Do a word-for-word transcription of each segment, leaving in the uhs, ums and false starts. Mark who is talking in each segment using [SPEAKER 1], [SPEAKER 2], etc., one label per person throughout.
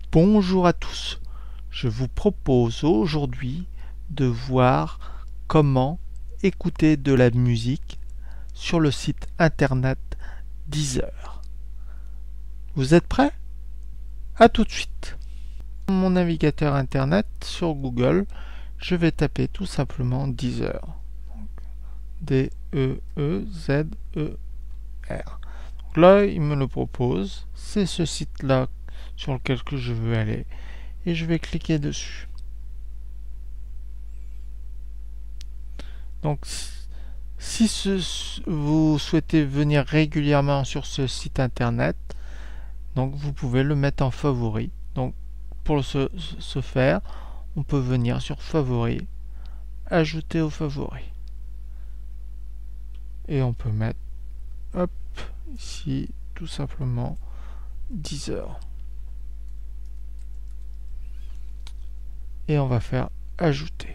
[SPEAKER 1] Bonjour à tous, je vous propose aujourd'hui de voir comment écouter de la musique sur le site internet Deezer. Vous êtes prêts? À tout de suite. Mon navigateur internet sur Google, je vais taper tout simplement Deezer. D E E Z E R. Donc là, il me le propose, c'est ce site-là sur lequel que je veux aller. Et je vais cliquer dessus. Donc si ce, vous souhaitez venir régulièrement sur ce site internet, donc vous pouvez le mettre en favori. Donc pour ce, ce faire, on peut venir sur favori, ajouter au favori. Et on peut mettre hop ici tout simplement Deezer. Et on va faire ajouter.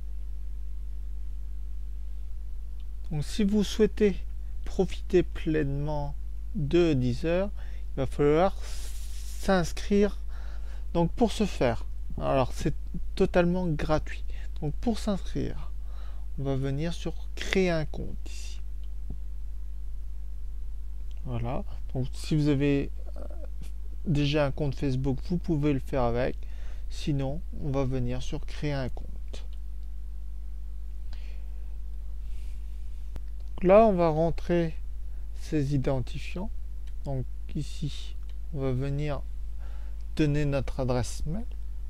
[SPEAKER 1] Donc si vous souhaitez profiter pleinement de Deezer, il va falloir s'inscrire. Donc pour ce faire, alors c'est totalement gratuit. Donc pour s'inscrire, on va venir sur créer un compte ici. Voilà. Donc si vous avez déjà un compte Facebook, vous pouvez le faire avec. Sinon, on va venir sur créer un compte. Donc là, on va rentrer ses identifiants. Donc ici, on va venir donner notre adresse mail.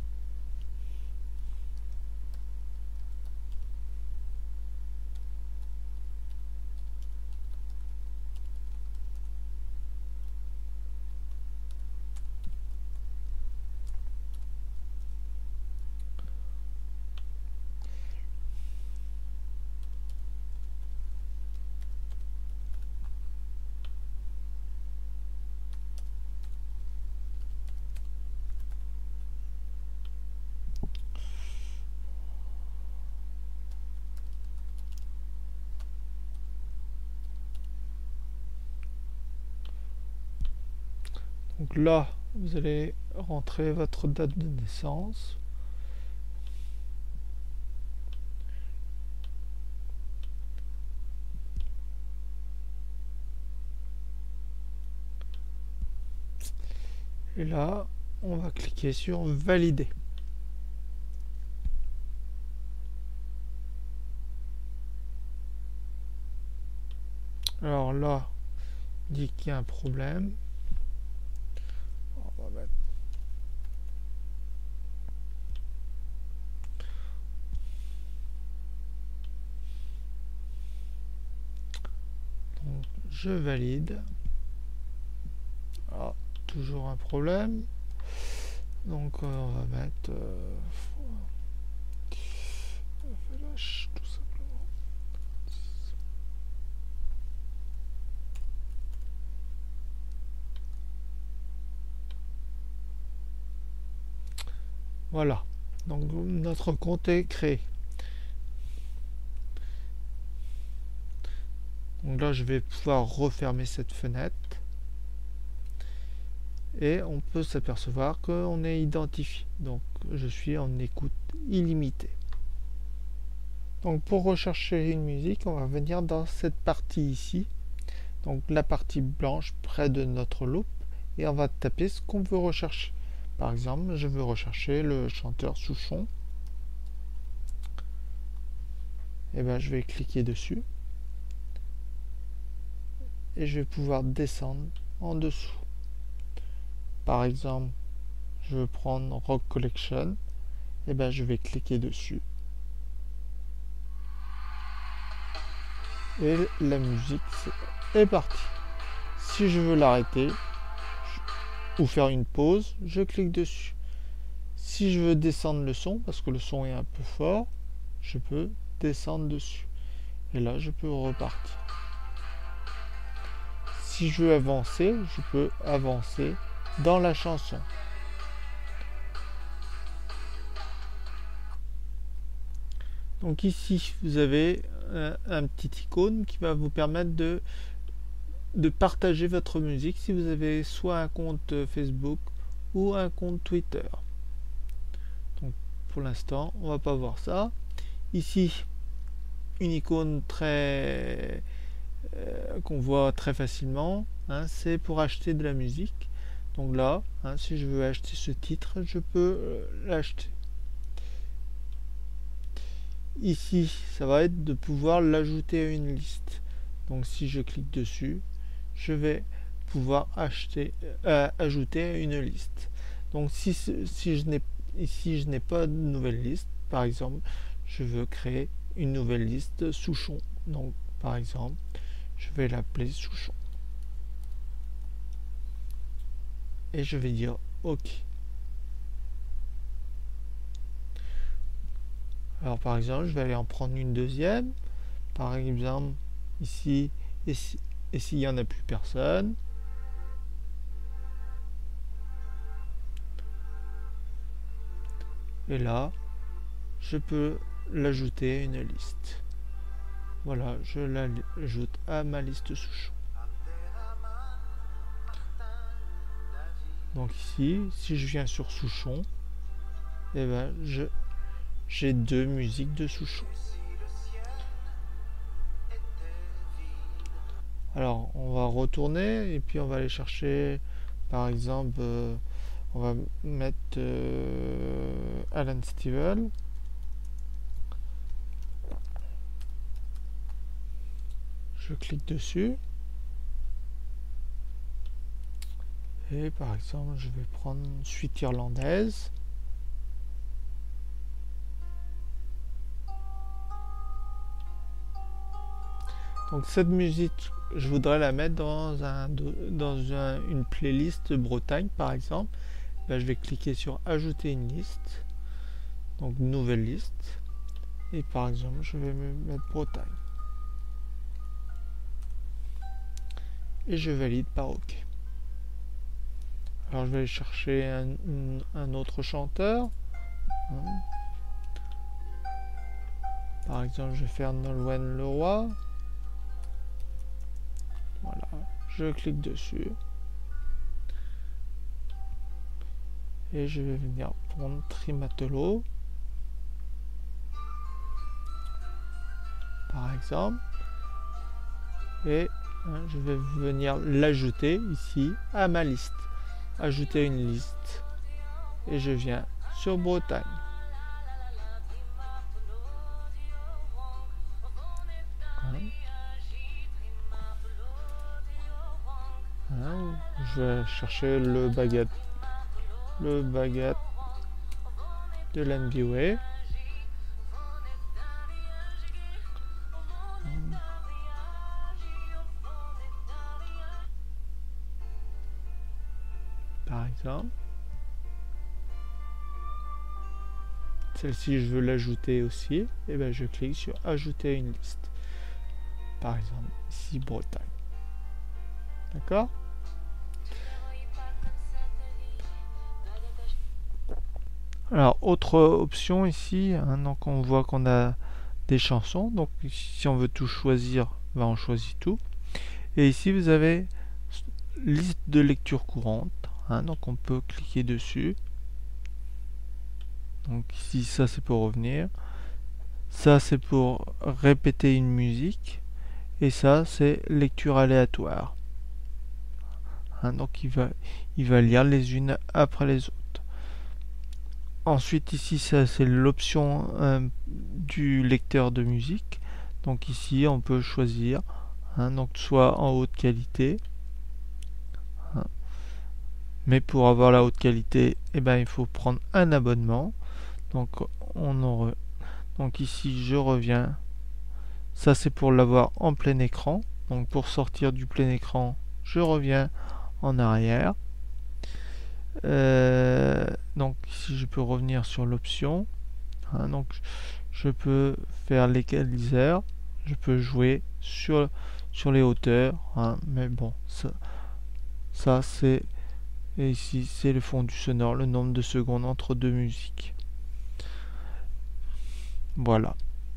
[SPEAKER 1] Donc là, vous allez rentrer votre date de naissance. Et là, on va cliquer sur valider. Alors là, il dit qu'il y a un problème. On va mettre donc, je valide. Ah, toujours un problème. Donc euh, on va mettre euh, flash tout simplement. Voilà. Donc notre compte est créé. Donc là je vais pouvoir refermer cette fenêtre. Et on peut s'apercevoir qu'on est identifié. Donc je suis en écoute illimitée. Donc pour rechercher une musique, on va venir dans cette partie ici. Donc la partie blanche près de notre loupe. Et on va taper ce qu'on veut rechercher. Par exemple, je veux rechercher le chanteur Souchon. Et bien je vais cliquer dessus. Et je vais pouvoir descendre en dessous. Par exemple, je veux prendre Rock Collection, et ben je vais cliquer dessus. Et la musique est partie. Si je veux l'arrêter ou faire une pause, je clique dessus. Si je veux descendre le son, parce que le son est un peu fort, je peux descendre dessus. Et là, je peux repartir. Si je veux avancer, je peux avancer dans la chanson. Donc ici vous avez un, un petit icône qui va vous permettre de, de partager votre musique si vous avez soit un compte Facebook ou un compte Twitter. Donc pour l'instant on va pas voir ça. Ici une icône très euh, qu'on voit très facilement, hein, c'est pour acheter de la musique. Donc là, hein, si je veux acheter ce titre, je peux euh, l'acheter. Ici, ça va être de pouvoir l'ajouter à une liste. Donc si je clique dessus, je vais pouvoir acheter, euh, ajouter à une liste. Donc si, si je n'ai ici je n'ai pas de nouvelle liste, par exemple, je veux créer une nouvelle liste Souchon. Donc par exemple, je vais l'appeler Souchon. Et je vais dire OK. Alors par exemple, je vais aller en prendre une deuxième. Par exemple, ici, et si, et s'il n'y en a plus personne. Et là, je peux l'ajouter à une liste. Voilà, je l'ajoute à ma liste Souchon. Donc ici, si je viens sur Souchon, et eh ben je j'ai deux musiques de Souchon. Alors on va retourner et puis on va aller chercher, par exemple, euh, on va mettre euh, Alan Stivell. Je clique dessus. Et par exemple, je vais prendre une suite irlandaise. Donc cette musique, je voudrais la mettre dans, un, dans un, une playlist Bretagne par exemple. Ben, je vais cliquer sur ajouter une liste. Donc nouvelle liste. Et par exemple, je vais me mettre Bretagne. Et je valide par OK. Alors je vais aller chercher un, un autre chanteur. Par exemple, je vais faire Nolwenn Leroy. Voilà, je clique dessus. Et je vais venir prendre Trimatelo. Par exemple. Et hein, je vais venir l'ajouter ici à ma liste. Ajouter une liste. Et je viens sur Bretagne. Hein. Hein, je vais chercher le baguette. Le baguette de l'N B O A. Par exemple. Celle-ci, je veux l'ajouter aussi. Et bien, je clique sur ajouter une liste. Par exemple, ici, Bretagne. D'accord? Alors, autre option ici, hein, donc on voit qu'on a des chansons. Donc, si on veut tout choisir, ben on choisit tout. Et ici, vous avez liste de lecture courante. Hein, donc, on peut cliquer dessus. Donc, ici, ça c'est pour revenir. Ça, c'est pour répéter une musique. Et ça, c'est lecture aléatoire. Hein, donc, il va, il va lire les unes après les autres. Ensuite ici ça c'est l'option euh, du lecteur de musique. Donc ici on peut choisir hein, donc soit en haute qualité. Hein. Mais pour avoir la haute qualité, eh ben, il faut prendre un abonnement. Donc on en re... donc ici je reviens. Ça c'est pour l'avoir en plein écran. Donc pour sortir du plein écran, je reviens en arrière. Euh, donc ici je peux revenir sur l'option hein, donc je peux faire l'égaliseur, je peux jouer sur sur les hauteurs hein, mais bon ça, ça c'est et ici c'est le fondu sonore, le nombre de secondes entre deux musiques. Voilà.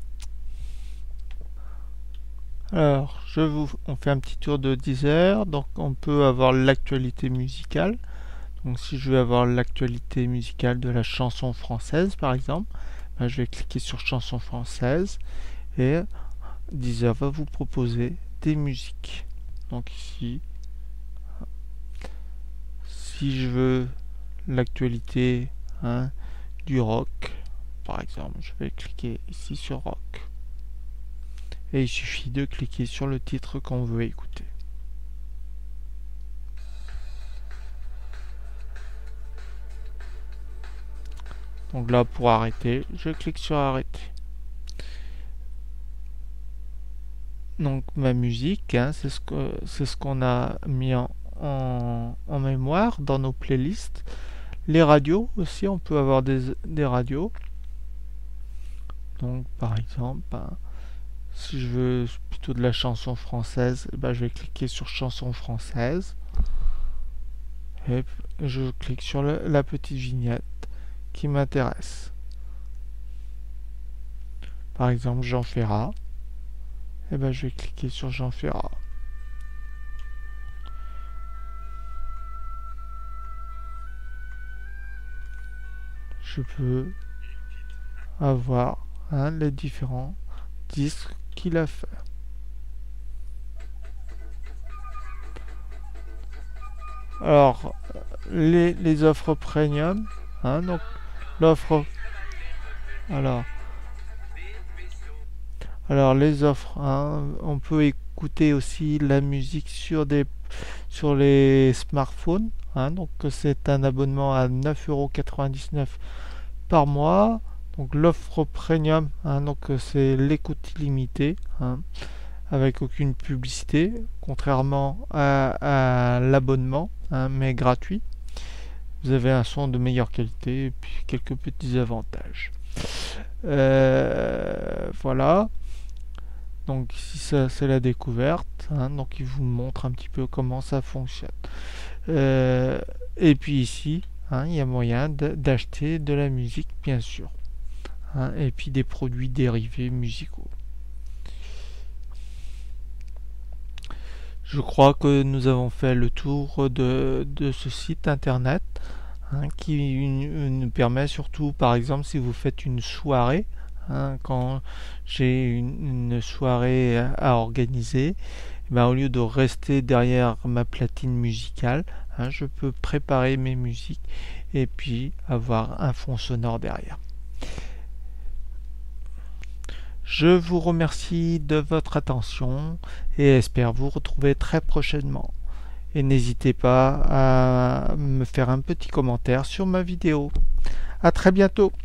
[SPEAKER 1] Alors je vous on fait un petit tour de Deezer. Donc on peut avoir l'actualité musicale. Donc si je veux avoir l'actualité musicale de la chanson française par exemple, ben, je vais cliquer sur chanson française et Deezer va vous proposer des musiques. Donc ici, si je veux l'actualité hein, du rock par exemple, je vais cliquer ici sur rock et il suffit de cliquer sur le titre qu'on veut écouter. Donc là, pour arrêter, je clique sur arrêter. Donc ma musique, hein, c'est ce que c'est ce qu'on a mis en, en, en mémoire dans nos playlists. Les radios aussi, on peut avoir des, des radios. Donc par exemple, ben, si je veux plutôt de la chanson française, ben, je vais cliquer sur chanson française. Et je clique sur le, la petite vignette qui m'intéresse. Par exemple, Jean Ferrat. Et ben, je vais cliquer sur Jean Ferrat. Je peux avoir hein, les différents disques qu'il a fait. Alors, les, les offres premium, hein, donc l'offre, alors, alors les offres, hein, on peut écouter aussi la musique sur des, sur les smartphones, hein, donc c'est un abonnement à neuf euros quatre-vingt-dix-neuf par mois. Donc l'offre premium, hein, donc c'est l'écoute illimitée, hein, avec aucune publicité, contrairement à, à l'abonnement, hein, mais gratuit. Vous avez un son de meilleure qualité et puis quelques petits avantages. Euh, voilà. Donc ici ça c'est la découverte, hein, donc il vous montre un petit peu comment ça fonctionne. Euh, et puis ici, hein, il y a moyen d'acheter de, de la musique bien sûr, hein, et puis des produits dérivés musicaux. Je crois que nous avons fait le tour de, de ce site internet, hein, qui nous permet surtout, par exemple, si vous faites une soirée, hein, quand j'ai une, une soirée à organiser, ben, au lieu de rester derrière ma platine musicale, hein, je peux préparer mes musiques et puis avoir un fond sonore derrière. Je vous remercie de votre attention et espère vous retrouver très prochainement. Et n'hésitez pas à me faire un petit commentaire sur ma vidéo. À très bientôt.